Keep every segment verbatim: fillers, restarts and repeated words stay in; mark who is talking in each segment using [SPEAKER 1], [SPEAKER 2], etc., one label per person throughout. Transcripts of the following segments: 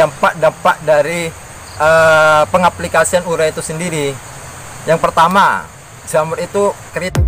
[SPEAKER 1] dampak-dampak dari uh, pengaplikasian urea itu sendiri. Yang pertama, jamur itu keriting.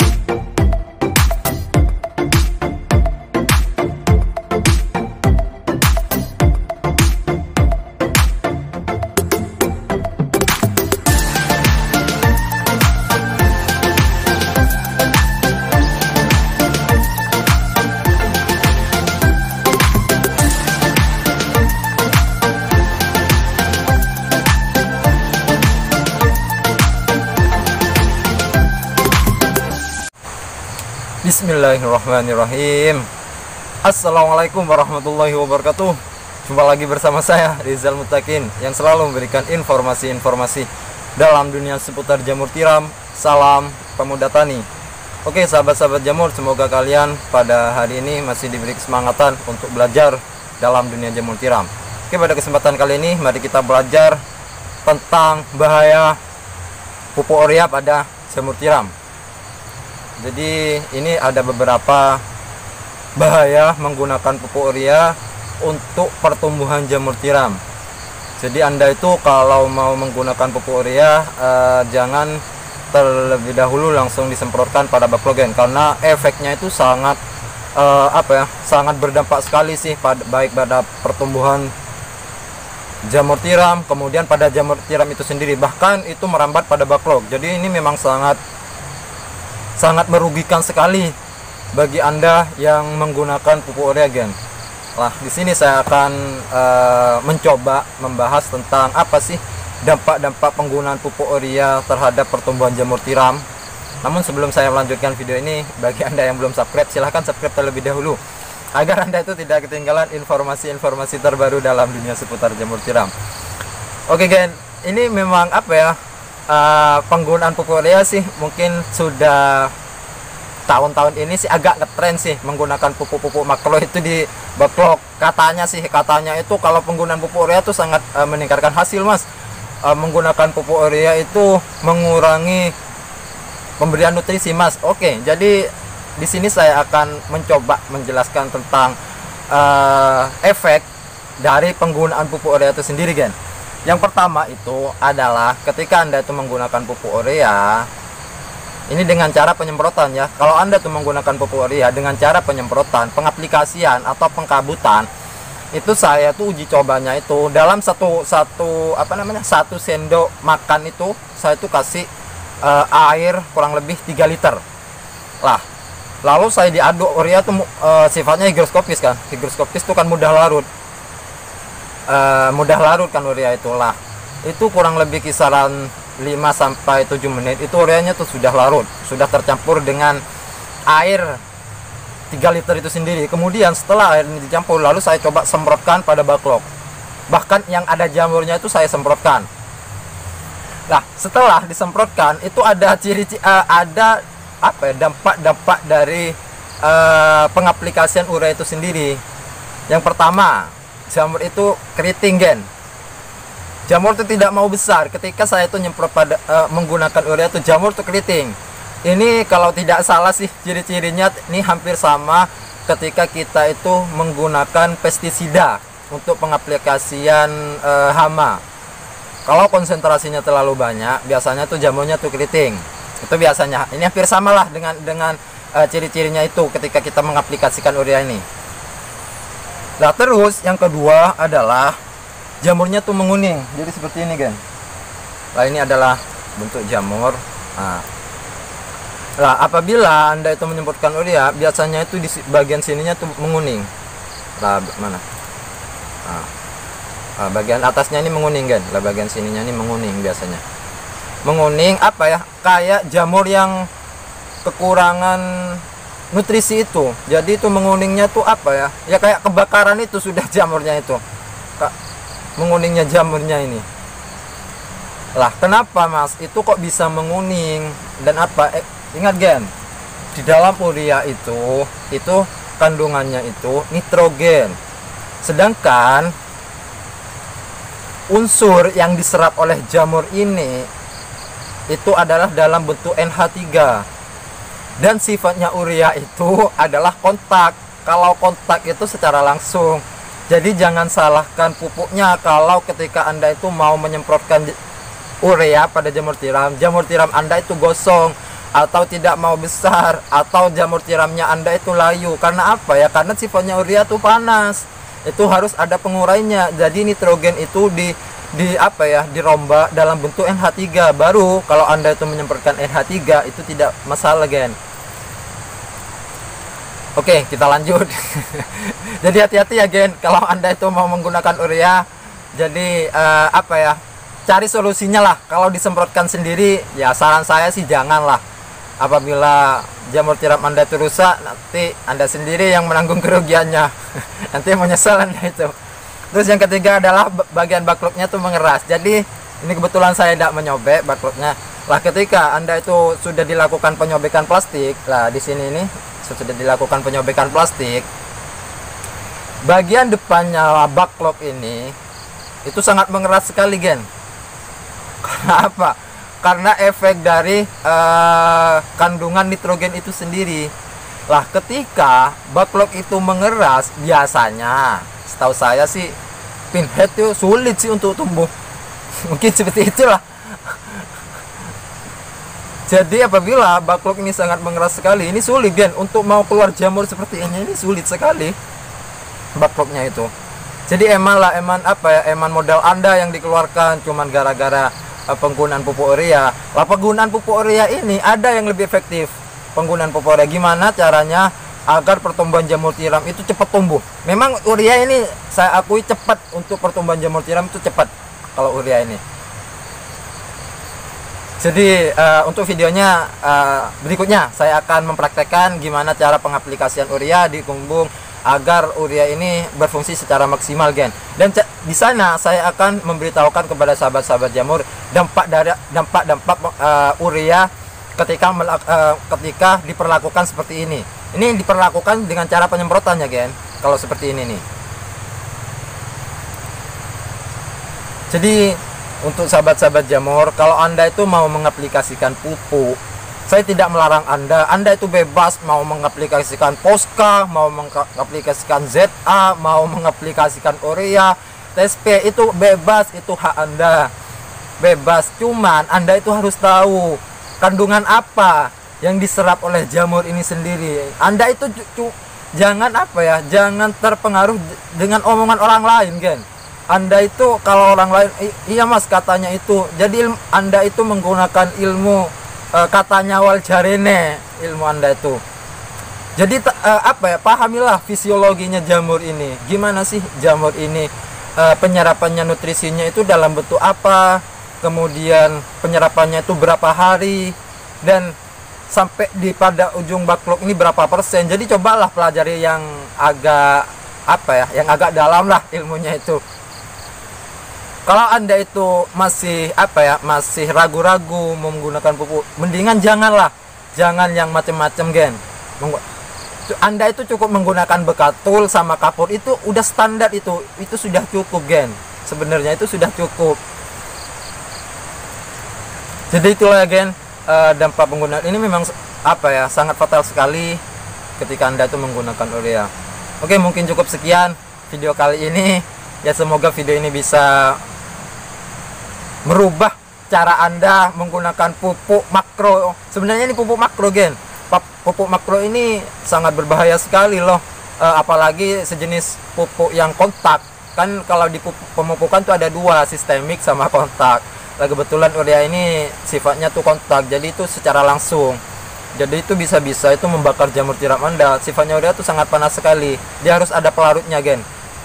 [SPEAKER 1] Bismillahirrahmanirrahim. Assalamualaikum warahmatullahi wabarakatuh. Jumpa lagi bersama saya Rizal Mutakin yang selalu memberikan informasi-informasi dalam dunia seputar jamur tiram. Salam pemuda tani. Oke sahabat-sahabat jamur, semoga kalian pada hari ini masih diberi kesemangatan untuk belajar dalam dunia jamur tiram. Oke, pada kesempatan kali ini mari kita belajar tentang bahaya pupuk urea pada jamur tiram. Jadi ini ada beberapa bahaya menggunakan pupuk urea untuk pertumbuhan jamur tiram. Jadi Anda itu kalau mau menggunakan pupuk urea eh, jangan terlebih dahulu langsung disemprotkan pada baklogen, karena efeknya itu sangat eh, apa ya sangat berdampak sekali sih pada, baik pada pertumbuhan jamur tiram, kemudian pada jamur tiram itu sendiri, bahkan itu merambat pada baklog. Jadi ini memang sangat sangat merugikan sekali bagi Anda yang menggunakan pupuk urea gen. Nah, di sini saya akan uh, mencoba membahas tentang apa sih dampak-dampak penggunaan pupuk urea terhadap pertumbuhan jamur tiram. Namun sebelum saya melanjutkan video ini, bagi Anda yang belum subscribe, silahkan subscribe terlebih dahulu agar Anda itu tidak ketinggalan informasi-informasi terbaru dalam dunia seputar jamur tiram. Oke gen, ini memang apa ya, Uh, penggunaan pupuk urea sih mungkin sudah tahun-tahun ini sih agak ngetren sih menggunakan pupuk-pupuk makro itu di backlog. Katanya sih, katanya itu kalau penggunaan pupuk urea itu sangat uh, meningkatkan hasil mas. Uh, menggunakan pupuk urea itu mengurangi pemberian nutrisi mas. Oke, jadi di sini saya akan mencoba menjelaskan tentang uh, efek dari penggunaan pupuk urea itu sendiri gen. Yang pertama itu adalah ketika Anda itu menggunakan pupuk urea ini dengan cara penyemprotan ya. Kalau Anda tuh menggunakan pupuk urea dengan cara penyemprotan, pengaplikasian atau pengkabutan, itu saya tuh uji cobanya itu dalam satu satu apa namanya satu sendok makan itu saya tuh kasih uh, air kurang lebih tiga liter lah. Lalu saya diaduk. Urea tuh uh, sifatnya higroskopis kan. Higroskopis itu kan mudah larut. Uh, mudah larut kan urea itulah. Itu kurang lebih kisaran lima sampai tujuh menit itu ureanya tuh sudah larut, sudah tercampur dengan air tiga liter itu sendiri. Kemudian setelah air ini dicampur, lalu saya coba semprotkan pada backlog. Bahkan yang ada jamurnya itu saya semprotkan. Nah, setelah disemprotkan itu ada ciri uh, ada apa ya, dampak-dampak dari uh, pengaplikasian urea itu sendiri. Yang pertama, jamur itu keriting gen. Jamur itu tidak mau besar. Ketika saya itu nyemprot pada uh, menggunakan urea itu jamur itu keriting. Ini kalau tidak salah sih ciri-cirinya ini hampir sama ketika kita itu menggunakan pestisida untuk pengaplikasian uh, hama. Kalau konsentrasinya terlalu banyak, biasanya tuh jamurnya tuh keriting. Itu biasanya. Ini hampir samalah dengan dengan uh, ciri-cirinya itu ketika kita mengaplikasikan urea ini. Nah terus yang kedua adalah jamurnya tuh menguning, jadi seperti ini kan. Nah ini adalah bentuk jamur. Nah, nah apabila Anda itu menyemprotkan urea, biasanya itu di bagian sininya tuh menguning. Nah mana? Nah, nah, bagian atasnya ini menguning kan, lah bagian sininya ini menguning biasanya. Menguning apa ya? Kayak jamur yang kekurangan nutrisi itu. Jadi itu menguningnya tuh apa ya, ya kayak kebakaran itu sudah jamurnya itu, Kak, menguningnya jamurnya ini lah. Kenapa mas itu kok bisa menguning dan apa eh, ingat gen, di dalam urea itu itu kandungannya itu nitrogen, sedangkan unsur yang diserap oleh jamur ini itu adalah dalam bentuk N H tiga. Dan sifatnya urea itu adalah kontak. Kalau kontak itu secara langsung, Jadi jangan salahkan pupuknya kalau ketika Anda itu mau menyemprotkan urea pada jamur tiram, jamur tiram Anda itu gosong atau tidak mau besar, atau jamur tiramnya Anda itu layu. Karena apa ya? Karena sifatnya urea itu panas. Itu harus ada pengurainya. Jadi nitrogen itu di di apa ya? dirombak dalam bentuk N H tiga. Baru kalau Anda itu menyemprotkan N H tiga itu tidak masalah, gen. Oke, kita lanjut. Jadi hati-hati ya, gen, kalau Anda itu mau menggunakan urea. Jadi uh, apa ya? Cari solusinya lah. Kalau disemprotkan sendiri, ya saran saya sih janganlah. Apabila jamur tiram Anda itu rusak, nanti Anda sendiri yang menanggung kerugiannya. Nanti menyesal Anda itu. Terus yang ketiga adalah bagian bakloknya tuh mengeras. Jadi ini kebetulan saya tidak menyobek bakloknya. Lah ketika Anda itu sudah dilakukan penyobekan plastik, lah di sini ini sudah dilakukan penyobekan plastik, bagian depannya baklok ini itu sangat mengeras sekali, gen. Karena apa? Karena efek dari uh, kandungan nitrogen itu sendiri. Lah ketika baklok itu mengeras, biasanya setahu saya sih pinhead itu sulit sih untuk tumbuh. Mungkin seperti itulah. Jadi apabila baklok ini sangat mengeras sekali, ini sulit, gen, untuk mau keluar jamur seperti ini, ini sulit sekali bakloknya itu. Jadi eman lah, eman apa ya, eman modal Anda yang dikeluarkan cuman gara-gara uh, penggunaan pupuk urea. Lah penggunaan pupuk urea ini ada yang lebih efektif. Penggunaan pupuk urea gimana caranya agar pertumbuhan jamur tiram itu cepat tumbuh. Memang urea ini saya akui cepat untuk pertumbuhan jamur tiram itu cepat kalau urea ini. Jadi uh, untuk videonya uh, berikutnya saya akan mempraktekkan gimana cara pengaplikasian urea di kumbung agar urea ini berfungsi secara maksimal, gen. Dan di sana saya akan memberitahukan kepada sahabat-sahabat jamur dampak dari dampak-dampak uh, urea ketika uh, ketika diperlakukan seperti ini. Ini diperlakukan dengan cara penyemprotannya, gen. Kalau seperti ini nih. Jadi untuk sahabat-sahabat jamur, kalau Anda itu mau mengaplikasikan pupuk, saya tidak melarang Anda. Anda itu bebas mau mengaplikasikan Posca, mau mengaplikasikan Z A, mau mengaplikasikan urea, T S P, itu bebas, itu hak Anda. Bebas, cuman Anda itu harus tahu kandungan apa yang diserap oleh jamur ini sendiri. Anda itu jangan apa ya, jangan terpengaruh dengan omongan orang lain, gen. Anda itu kalau orang lain, iya mas katanya itu, jadi ilmu, Anda itu menggunakan ilmu e, katanya wal jarene, ilmu Anda itu. Jadi e, apa ya, pahamilah fisiologinya jamur ini. Gimana sih jamur ini e, penyerapannya, nutrisinya itu dalam bentuk apa, kemudian penyerapannya itu berapa hari, dan sampai di pada ujung baklok ini berapa persen. Jadi cobalah pelajari yang agak apa ya, yang agak dalam lah ilmunya itu. Kalau Anda itu masih apa ya, masih ragu-ragu menggunakan pupuk, mendingan janganlah, jangan yang macam-macam, gen. Anda itu cukup menggunakan bekatul sama kapur, itu udah standar, itu itu sudah cukup, gen. Sebenarnya itu sudah cukup. Jadi itulah ya, gen, uh, dampak penggunaan ini memang apa ya, sangat fatal sekali ketika Anda itu menggunakan urea. Oke, mungkin cukup sekian video kali ini. Ya semoga video ini bisa merubah cara Anda menggunakan pupuk makro. Sebenarnya ini pupuk makro, gen. Pupuk makro ini sangat berbahaya sekali loh. E, apalagi sejenis pupuk yang kontak. Kan kalau di pupuk, pemupukan tuh ada dua, sistemik sama kontak. Nah, kebetulan urea ini sifatnya tuh kontak, jadi itu secara langsung. Jadi itu bisa-bisa itu membakar jamur tiram Anda. Sifatnya urea tuh sangat panas sekali. Dia harus ada pelarutnya, gen.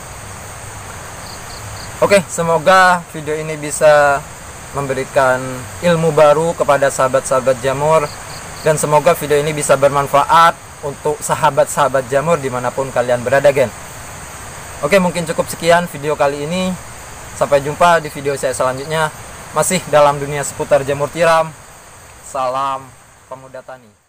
[SPEAKER 1] Oke, semoga video ini bisa memberikan ilmu baru kepada sahabat-sahabat jamur, dan semoga video ini bisa bermanfaat untuk sahabat-sahabat jamur dimanapun kalian berada, gen. Oke, mungkin cukup sekian video kali ini. Sampai jumpa di video saya selanjutnya, masih dalam dunia seputar jamur tiram. Salam pemuda tani.